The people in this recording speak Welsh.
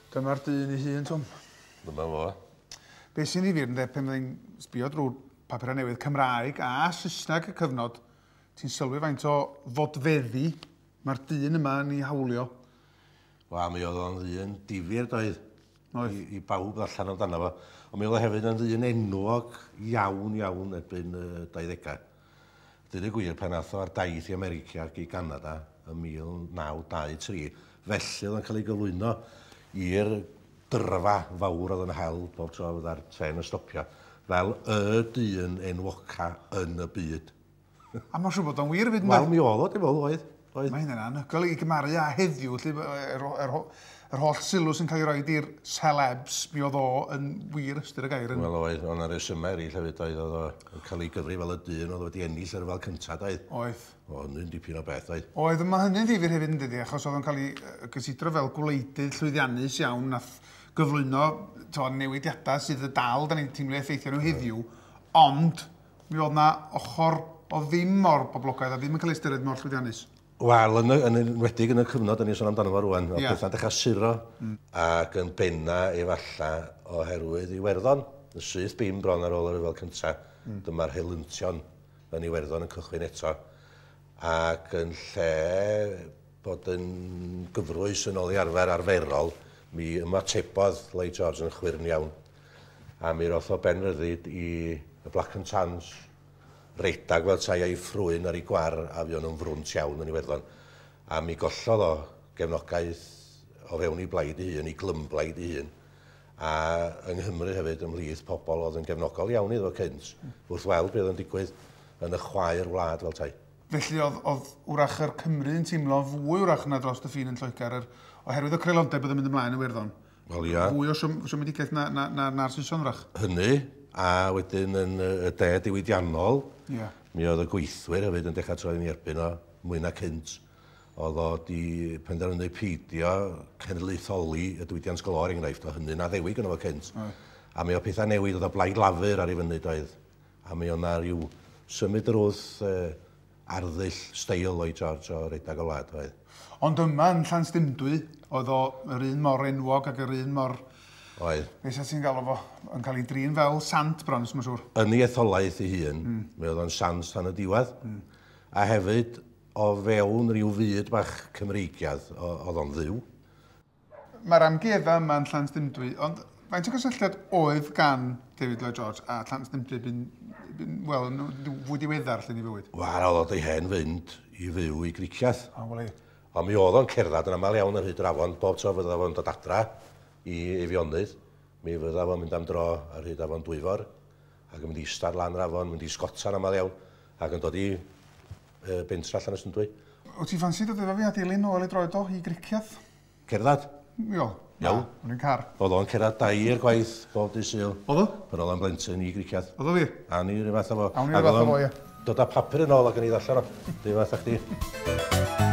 Dyma'r dyn ei hun, Twm. Dyma fo. Be sy'n ddifyr yn dweud pan byddai'n sbio drwy Papur Newydd Cymraeg a Saesneg y cyfnod, ti'n sylwi faint o fodfeddi mae'r dyn yma yn ei hawlio? Wel, mi oedd o'n ddyn difyr doedd. I bawb allan amdano fo. Ond mi oedd o hefyd yn ddyn enwog iawn erbyn 20au. Dyn y gwir pan ath o ar daith i America ac i Canada yn 1923. Felly oedd o'n cael ei gyflwyno i'r dyrfa fawr oedd yn hel bob tro oedd ar tren y stopio. Fel y dyn enwoca yn y byd. A mae'n siŵr bod o'n wir fyd yn Wel, mi oedd o, dim oedd. Mae hynny'n anhygoel i gymaru a heddiw, yr holl sylw sy'n cael ei roed i'r celebs, mi oedd o yn wir ystyr y gair. Wel, oedd o'na resymau eraill hefyd oedd o yn cael ei gyfri fel y dyn oedd wedi ennill ar y fel cyntaf oedd. Oedd. O, hynny'n dipyn o beth oedd. Oedd, mae hynny'n ddifyr hefyd yn dydi, achos oedd o'n cael ei gysidro fel gwleidydd llwyddiannus iawn, nath gyflwyno newidiadau sydd y dal, da ni'n teimlo effeithio nhw heddiw, ond mi oedd na ochr o ddim mor boblogaidd a ddim yn cael ei ystyried mor llwyddiannus. Wel, yn enwedig yn y cyfnod, yn ei sôn amdano fo rwan, o bethau'n dechrau suro, ac yn benna efalla oherwydd Iwerddon, yn syth bim bron ar ôl yr ryfel cyntaf. Dyma'r helyntion yn Iwerddon yn cychwyn eto. Ac yn lle bod yn gyfrwys yn ôl i arferol, mi ymatebodd Lloyd George yn chwyrn iawn. A mi roth o benryddid i y Black and Tans, redag fel tai a'i ffrwyn ar ei gwar a fi o'n nhw'n frwnt iawn yn Iwerddon. A mi gollodd o gefnogaeth o fewn i blaid ei hun, i glymblaid ei hun. A yng Nghymru hefyd ymhlith pobl oedd yn gefnogol iawn iddo cynt, wrth weld beth oedd yn digwydd yn y chwaer wlad fel tai. Felly oedd wrach yr Cymru yn teimlo fwy wrach na dros y ffin yn Lloegr, oherwydd y creulondeb oedd yn mynd ymlaen yn Iwerddon. Wel, ia. Fwy o siomedigaeth na'r Saeson wrach. Hynny, a wedyn yn y de diwydiannol, mi oedd y gweithwyr hefyd yn dechrau troi yn erbyn o mwy na cynt. Oedd o di penderfynu peidio cenedlaetholi y diwydiant glor enghraifft o hynny na ddewig yn efo cynt. A mi oedd pethau newid oedd o blaid lafur ar ei fyny doedd. A mi oedd na rhyw symud yr wrth arddull steil Lloyd George o redag o wlad oedd. Ond yma yn Llanstymdwy, oedd yr un mor enwog ac yr un mor... Oedd. Be sy'n ti'n galw fo? Yn cael ei drin fel sant bron, mae'n siŵr. Yn ei etholaeth ei hun, mi oedd o'n sant tan y diwedd. A hefyd, o fewn rhyw fyd bach Cymreigiad, oedd o'n ddiw. Mae'r amgueddfa yma yn Llanstymdwy, ond faint o gysylltiad oedd gan David Lloyd George a Llanstymdwy wel, fwy diweddar lle ni fywyd? Wel, oedd ei hen fynd i fyw i Criccieth. O, wel ei. Ond mi oedd o'n cerdded yn aml iawn ar hyd yr afon, bob tro fydda fo'n dod adra i Efionydd. Mi fydda fo'n mynd am dro ar hyd afon Dwyfor, ac yn mynd i istar lan yr afon, mynd i Sgotan aml iawn, ac yn dod i bentra Llanstymdwy. O ti ffansi dod efo fi a dilyn ôl i droed o i Criccieth? Cerdded? Iawn. Iawn. Yn un car. Oedd o'n cerdded dair gwaith bob dydd Sul. Oedd o? Pan oedd o'n blentyn i Criccieth. Oedd o fi? A ni rhyw fath o fo. Awn ni rhyw fath o fo, ie. Dod â papur yn ôl ac yn ei ddallan o. Rhyw fath o chdi.